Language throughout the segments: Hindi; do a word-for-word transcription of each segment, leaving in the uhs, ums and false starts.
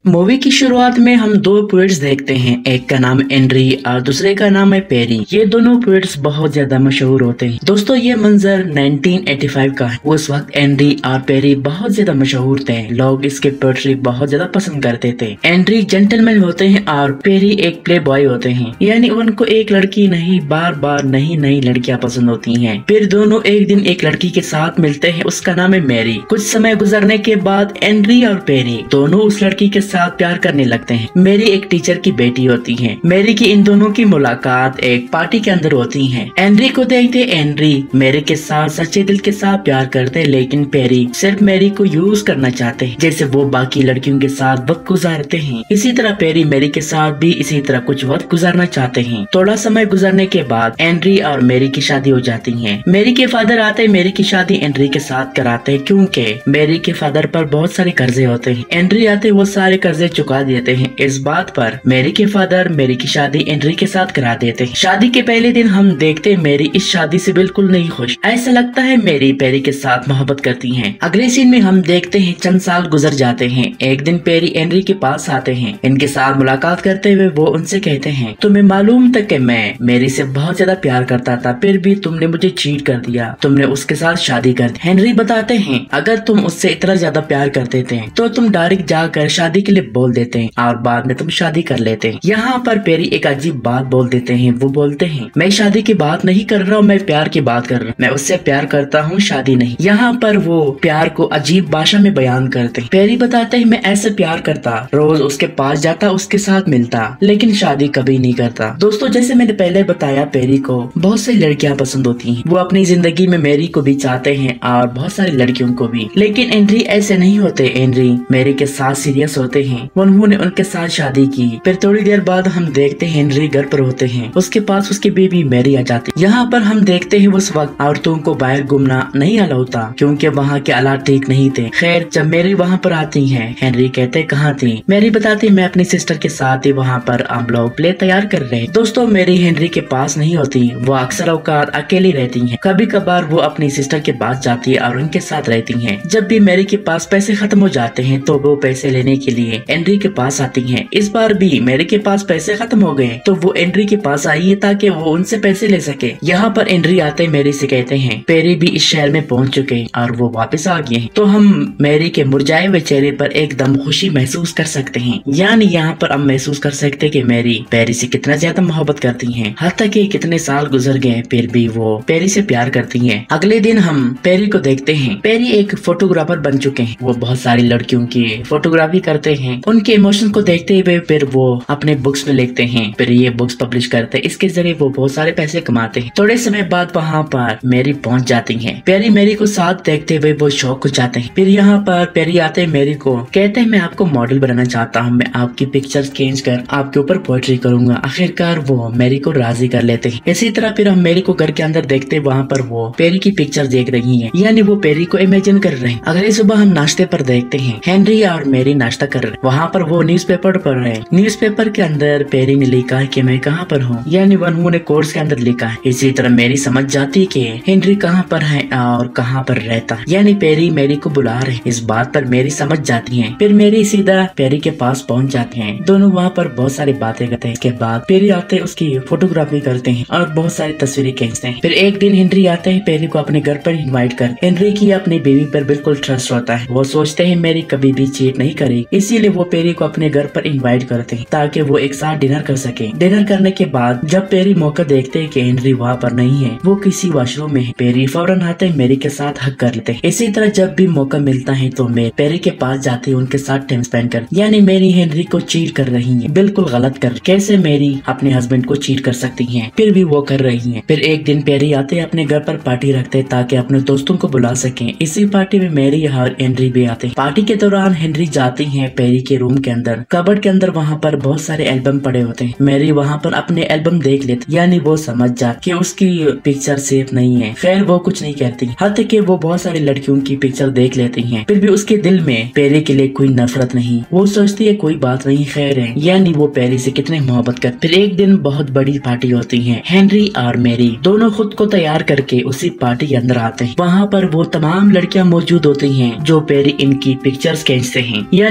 मूवी की शुरुआत में हम दो पोएट्स देखते हैं, एक का नाम एंड्री और दूसरे का नाम है पेरी। ये दोनों पोएट्स बहुत ज्यादा मशहूर होते हैं। दोस्तों ये मंजर नाइनटीन एटी फाइव का है। उस वक्त एंड्री और पेरी बहुत ज्यादा मशहूर थे, लोग इसके पोएट्री बहुत ज्यादा पसंद करते थे। एंड्री जेंटलमैन होते हैं और पेरी एक प्ले बॉय होते हैं, यानी उनको एक लड़की नहीं बार बार नई नई लड़कियां पसंद होती हैं। फिर दोनों एक दिन एक लड़की के साथ मिलते हैं, उसका नाम है मैरी। कुछ समय गुजरने के बाद एंड्री और पेरी दोनों उस लड़की के साथ प्यार करने लगते हैं। मेरी एक टीचर की बेटी होती है। मेरी की इन दोनों की मुलाकात एक पार्टी के अंदर होती है। एंड्री को देखते एंड्री मेरी के साथ सच्चे दिल के साथ प्यार करते, लेकिन पेरी सिर्फ मेरी को यूज करना चाहते हैं, जैसे वो बाकी लड़कियों के साथ वक्त गुजारते हैं। इसी तरह पेरी मेरी के साथ भी इसी तरह कुछ वक्त गुजारना चाहते हैं। थोड़ा समय गुजरने के बाद एंड्री और मेरी की शादी हो जाती है। मेरी के फादर आते मेरी की शादी एंड्री के साथ कराते, क्योंकि मेरी के फादर पर बहुत सारे कर्जे होते हैं। एंड्री आते वो सारे कर्जे चुका देते हैं। इस बात पर मेरी के फादर मेरी की शादी एंड्री के साथ करा देते हैं। शादी के पहले दिन हम देखते मेरी इस शादी से बिल्कुल नहीं खुश। ऐसा लगता है मेरी पेरी के साथ मोहब्बत करती है। अगले सीन में हम देखते हैं चंद साल गुजर जाते हैं। एक दिन पेरी एंड्री के पास आते हैं। इनके साथ मुलाकात करते हुए वो उनसे कहते हैं, तुम्हें मालूम था कि मैं मेरी से बहुत ज्यादा प्यार करता था, फिर भी तुमने मुझे चीट कर दिया, तुमने उसके साथ शादी कर दी। हेनरी बताते हैं, अगर तुम उससे इतना ज्यादा प्यार करते थे तो तुम डायरेक्ट जाकर शादी के लिए बोल देते हैं और बाद में तुम शादी कर लेते। यहाँ पर पेरी एक अजीब बात बोल देते हैं। वो बोलते हैं, मैं शादी की बात नहीं कर रहा हूँ, मैं प्यार की बात कर रहा हूँ, मैं उससे प्यार करता हूँ, शादी नहीं। यहाँ पर वो प्यार को अजीब भाषा में बयान करते हैं। पेरी बताते हैं, मैं ऐसे प्यार करता, रोज उसके पास जाता, उसके साथ मिलता, लेकिन शादी कभी नहीं करता। दोस्तों जैसे मैंने पहले बताया, पेरी को बहुत सारी लड़कियां पसंद होती हैं। वो अपनी जिंदगी में मेरी को भी चाहते हैं और बहुत सारी लड़कियों को भी, लेकिन एंड्री ऐसे नहीं होते। एंड्री मेरी के साथ सीरियस होते हैं। उन्होंने उनके साथ शादी की। फिर थोड़ी देर बाद हम देखते हैं हेनरी घर पर होते हैं, उसके पास उसकी बेबी मैरी आ जाती है। यहाँ पर हम देखते हैं उस वक्त औरतों को बाहर घूमना नहीं अलाउ था, क्योंकि वहाँ के हालात ठीक नहीं थे। खैर जब मेरी वहाँ पर आती है, हेनरी कहते कहाँ थी? मेरी बताती मैं अपनी सिस्टर के साथ ही वहाँ पर हम लोग प्ले तैयार कर रहे हैं। दोस्तों मेरी हेनरी के पास नहीं होती, वो अक्सर औकात अकेली रहती है। कभी कभार वो अपनी सिस्टर के पास जाती है और उनके साथ रहती है। जब भी मेरी के पास पैसे खत्म हो जाते हैं तो वो पैसे लेने के लिए एंड्री के पास आती हैं। इस बार भी मेरी के पास पैसे खत्म हो गए तो वो एंड्री के पास आई है ताकि वो उनसे पैसे ले सके। यहाँ पर एंड्री आते मेरी से कहते हैं, पेरी भी इस शहर में पहुँच चुके हैं और वो वापस आ गए हैं। तो हम मेरी के मुरझाए हुए चेहरे पर एकदम खुशी महसूस कर सकते हैं। यानी यहाँ पर हम महसूस कर सकते हैं कि मेरी पेरी से कितना ज्यादा मोहब्बत करती है। हत्ता कि कितने साल गुजर गए फिर भी वो पेरी से प्यार करती है। अगले दिन हम पेरी को देखते हैं। पेरी एक फोटोग्राफर बन चुके हैं। वो बहुत सारी लड़कियों की फोटोग्राफी करते हैं। उनके इमोशन को देखते हुए फिर वो अपने बुक्स में लिखते हैं, फिर ये बुक्स पब्लिश करते हैं। इसके जरिए वो बहुत सारे पैसे कमाते हैं। थोड़े समय बाद वहाँ पर मेरी पहुँच जाती है। पेरी मेरी को साथ देखते हुए वो शौक हो जाते हैं। फिर यहाँ पर पेरी आते हैं मेरी को, कहते हैं मैं आपको मॉडल बनाना चाहता हूँ, मैं आपकी पिक्चर्स खींच कर आपके ऊपर पोएट्री करूंगा। आखिरकार वो मेरी को राजी कर लेते हैं। इसी तरह फिर हम मेरी को घर के अंदर देखते, वहाँ पर वो पेरी की पिक्चर देख रही है, यानी वो पेरी को इमेजिन कर रहे हैं। अगले सुबह हम नाश्ते पर देखते हैं, हेनरी और मेरी नाश्ता कर रहे हैं। वहाँ पर वो न्यूज़पेपर पढ़ रहे हैं। न्यूज़पेपर के अंदर पेरी ने लिखा है कि मैं कहाँ पर हूँ, यानी उन्होंने कोर्स के अंदर लिखा है। इसी तरह मेरी समझ जाती कि हेनरी कहाँ पर है और कहाँ पर रहता, यानी पेरी मेरी को बुला रहे। इस बात पर मेरी समझ जाती है। फिर मेरी सीधा पेरी के पास पहुँच जाते हैं। दोनों वहाँ पर बहुत सारी बातें करते हैं। इसके बाद पेरी आते हैं, उसकी फोटोग्राफी करते हैं और बहुत सारी तस्वीरें खींचते हैं। फिर एक दिन हेनरी आते हैं पेरी को अपने घर पर इन्वाइट कर। हेनरी की अपनी बेबी पर बिल्कुल ट्रस्ट होता है। वो सोचते हैं मेरी कभी भी चीट नहीं करेगी, इसीलिए वो पेरी को अपने घर पर इनवाइट करते हैं ताकि वो एक साथ डिनर कर सके। डिनर करने के बाद जब पेरी मौका देखते हैं कि हेनरी वहाँ पर नहीं है, वो किसी वॉशरूम में है, पेरी फौरन आते हैं मेरी के साथ हक कर लेते हैं। इसी तरह जब भी मौका मिलता है तो मैं पेरी के पास जाती हूँ, उनके साथ टाइम स्पेंड कर। यानी मेरी हेनरी को चीट कर रही है, बिल्कुल गलत कर। कैसे मेरी अपने हस्बैंड को चीट कर सकती है, फिर भी वो कर रही है। फिर एक दिन पेरी आते हैं, अपने घर पर पार्टी रखते ताकि अपने दोस्तों को बुला सके। इसी पार्टी में मेरी और हेनरी भी आते हैं। पार्टी के दौरान हेनरी जाती है पेरी के रूम के अंदर, कबर्ड के अंदर वहाँ पर बहुत सारे एल्बम पड़े होते हैं। मेरी वहाँ पर अपने एल्बम देख लेती, यानी वो समझ जाती कि उसकी पिक्चर सेफ नहीं है। खैर वो कुछ नहीं कहती, हद कि वो बहुत सारी लड़कियों की पिक्चर देख लेती हैं। फिर भी उसके दिल में पेरी के लिए कोई नफरत नहीं। वो सोचती है कोई बात नहीं, खैर है, यानी वो पेरी से कितने मोहब्बत कर। फिर एक दिन बहुत बड़ी पार्टी होती है। हेनरी और मेरी दोनों खुद को तैयार करके उसी पार्टी के अंदर आते हैं। वहाँ पर वो तमाम लड़कियाँ मौजूद होती हैं जो पेरी इनकी पिक्चर्स खींचते हैं। यानी वो लड़की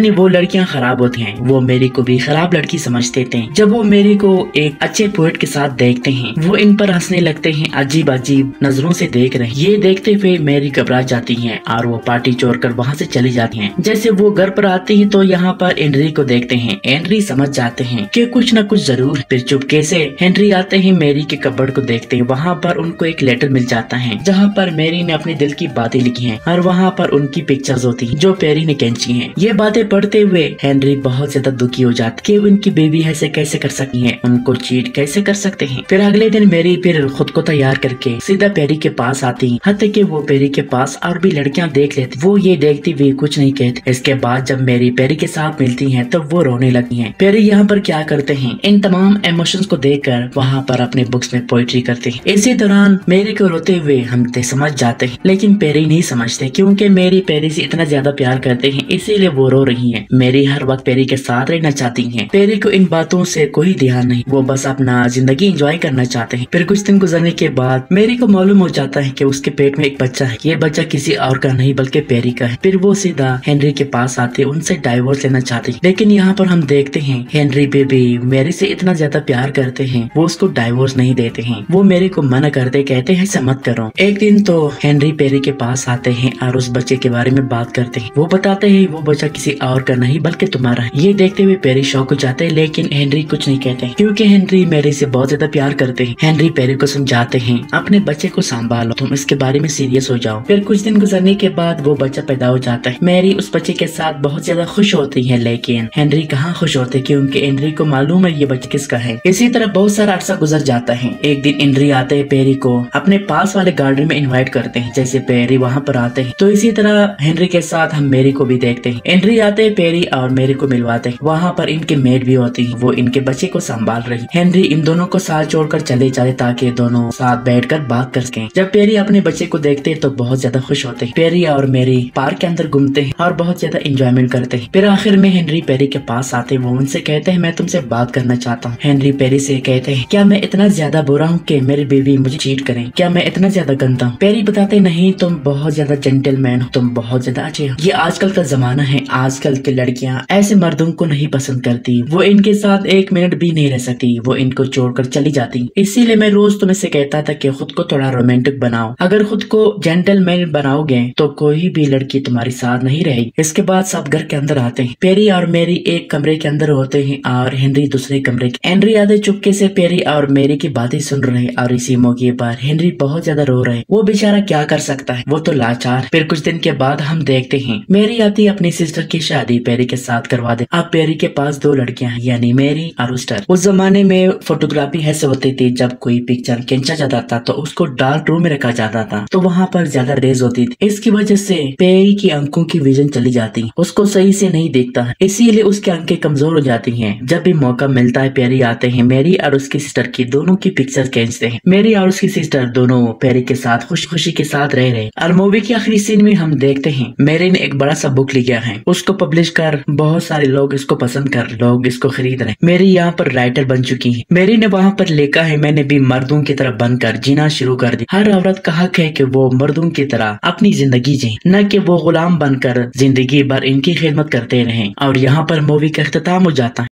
लड़कियां खराब होती हैं वो मेरी को भी खराब लड़की समझते थे। जब वो मेरी को एक अच्छे पोएट के साथ देखते हैं वो इन पर हंसने लगते हैं, अजीब अजीब नजरों से देख रहे हैं। ये देखते हुए मेरी घबरा जाती है और वो पार्टी छोड़कर वहाँ से चली जाती है। जैसे वो घर पर आती है तो यहाँ पर हेनरी को देखते हैं। हेनरी समझ जाते हैं कि कुछ न कुछ जरूर। फिर चुपके से हेनरी आते हैं, मेरी के कबर्ड को देखते हैं। वहाँ पर उनको एक लेटर मिल जाता है जहाँ पर मेरी ने अपने दिल की बातें लिखी हैं और वहाँ पर उनकी पिक्चर्स होती हैं जो पेरी ने खींची हैं। ये बातें पढ़ते हुए हेनरी बहुत ज्यादा दुखी हो जाती कि उनकी बेबी ऐसे कैसे कर सकती है, उनको चीट कैसे कर सकते हैं। फिर अगले दिन मेरी फिर खुद को तैयार करके सीधा पेरी के पास आती, हत्ते कि वो पेरी के पास और भी लड़कियां देख लेती। वो ये देखती हुई कुछ नहीं कहती। इसके बाद जब मेरी पेरी के साथ मिलती है तो वो रोने लगती है। पेरी यहाँ पर क्या करते हैं, इन तमाम इमोशंस को देखकर वहाँ पर अपने बुक्स में पोइट्री करते हैं। इसी दौरान मेरी को रोते हुए हम समझ जाते हैं, लेकिन पेरी नहीं समझते क्योंकि मेरी पेरी से इतना ज्यादा प्यार करते हैं इसीलिए वो रो रही है। मेरी हर वक्त पेरी के साथ रहना चाहती है। पेरी को इन बातों से कोई ध्यान नहीं, वो बस अपना जिंदगी एंजॉय करना चाहते हैं। फिर कुछ दिन गुजरने के बाद मेरी को मालूम हो जाता है कि उसके पेट में एक बच्चा है। ये बच्चा किसी और का नहीं बल्कि पेरी का है। फिर वो सीधा हेनरी के पास आते, उनसे डाइवोर्स लेना चाहते हैं। लेकिन यहाँ पर हम देखते हैं हेनरी बेबी मेरी से इतना ज्यादा प्यार करते हैं वो उसको डाइवोर्स नहीं देते हैं। वो मेरी को मना करते, कहते हैं ऐसा मत करो। एक दिन तो हेनरी पेरी के पास आते हैं और उस बच्चे के बारे में बात करते हैं। वो बताते हैं वो बच्चा किसी और का नहीं बल्कि तुम्हारा है। ये देखते हुए पेरी शॉक हो जाते हैं, लेकिन हेनरी कुछ नहीं कहते क्योंकि हेनरी मेरी से बहुत ज्यादा प्यार करते हैं। हेनरी पेरी को समझाते हैं अपने बच्चे को संभालो, तुम इसके बारे में सीरियस हो जाओ। फिर कुछ दिन गुजरने के बाद वो बच्चा पैदा हो जाता है। मेरी उस बच्चे के साथ बहुत ज्यादा खुश होती है, लेकिन हेनरी कहाँ खुश होते क्योंकि हेनरी को मालूम है ये बच्चा किसका है। इसी तरह बहुत सारा अरसा गुजर जाता है। एक दिन हेनरी आते हैं, पेरी को अपने पास वाले गार्डन में इनवाइट करते हैं। जैसे पेरी वहाँ पर आते हैं तो इसी तरह हेनरी के साथ हम मेरी को भी देखते हैं। हेनरी आते हैं, पेरी और मेरी को मिलवाते हैं। वहाँ पर इनके मेड भी होती है, वो इनके बच्चे को संभाल रही। हेनरी इन दोनों को साथ छोड़कर चले जाते ताकि दोनों साथ बैठकर बात कर सकें। जब पेरी अपने बच्चे को देखते हैं तो बहुत ज्यादा खुश होते हैं। पेरी और मेरी पार्क के अंदर घूमते हैं और बहुत ज्यादा एंजॉयमेंट करते हैं। फिर आखिर में हेनरी पेरी के पास आते हैं। वो उनसे कहते हैं मैं तुमसे बात करना चाहता हूँ। हेनरी पेरी से कहते हैं क्या मैं इतना ज्यादा बुरा हूँ कि मेरी बेबी मुझे चीट करें? क्या मैं इतना ज्यादा गंदा हूँ? पेरी बताते नहीं, तुम बहुत ज्यादा जेंटलमैन हो, तुम बहुत ज्यादा अच्छे हो। ये आजकल का जमाना है, आजकल की लड़कियाँ ऐसे मर्दों को नहीं पसंद करती, वो इनके साथ एक मिनट भी नहीं रह सकती, वो इनको छोड़कर चली जाती। इसीलिए मैं रोज तुम्हें से कहता था कि खुद को थोड़ा रोमांटिक बनाओ। अगर खुद को जेंटलमैन बनाओगे तो कोई भी लड़की तुम्हारी साथ नहीं रहेगी। इसके बाद सब घर के अंदर आते हैं। पेरी और मेरी एक कमरे के अंदर होते हैं और हेनरी दूसरे कमरे के। हेनरी आधे चुपके से पेरी और मेरी की बातें सुन रहे हैं और इसी मौके पर हेनरी बहुत ज्यादा रो रहे हैं। वो बेचारा क्या कर सकता है, वो तो लाचार। फिर कुछ दिन के बाद हम देखते हैं मेरी आती अपनी सिस्टर की शादी पेरी के साथ करवा दे। अब पेरी के पास दो लड़कियां हैं, यानी मेरी और उस्टर। उस जमाने में फोटोग्राफी ऐसे होती थी, जब कोई पिक्चर खींचा जाता था तो उसको डार्क रूम में रखा जाता था तो वहाँ पर ज्यादा रेज होती थी। इसकी वजह से पेरी की आंखों की विजन चली जाती, उसको सही से नहीं देखता है, इसीलिए उसकी आंखें कमजोर हो जाती हैं। जब भी मौका मिलता है पेरी आते हैं, मेरी और उसकी सिस्टर की दोनों की पिक्चर खींचते हैं। मेरी और उसकी सिस्टर दोनों पेरी के साथ खुशी खुशी के साथ रह रहे। और मूवी के आखिरी सीन में हम देखते हैं मेरी ने एक बड़ा सा बुक लिया है, उसको पब्लिश कर बहुत सारे लोग इसको पसंद कर लोग इसको खरीद रहे। मेरी यहाँ पर राइटर बन चुकी है। मेरी ने वहाँ पर लिखा है मैंने भी मर्दों की तरह बनकर जीना शुरू कर दी। हर औरत का हक है कि वो मर्दों की तरह अपनी जिंदगी जी, न कि वो गुलाम बनकर जिंदगी भर इनकी खिदमत करते रहें। और यहाँ पर मूवी का इख्तिताम हो जाता है।